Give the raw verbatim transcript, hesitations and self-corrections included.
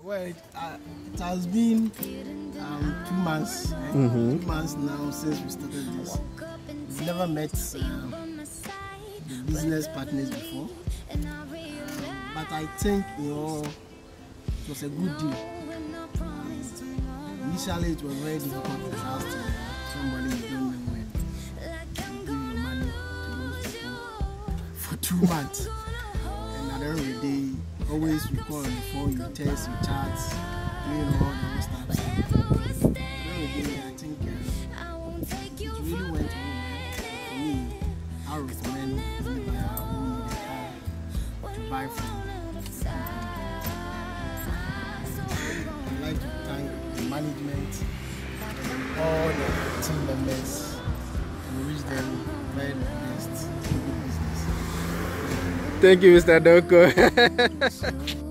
Well, it, uh, it has been um, two months, eh? Mm-hmm. two months now since we started this. We've never met um, the business partners before, um, but I think you know it was a good deal. Um, initially, it was very difficult to trust uh, somebody you don't know when you give your money to those people for two months, and at the end of the day. Always you call on the phone, you text, you chat, doing all those stuff. At the end of the day, I think uh, it really went well. For me, I recommend anybody who needs a car to buy from. I'd like to thank the management and all the team members and wish them very the best in the business. Thank you, Mister Donkor.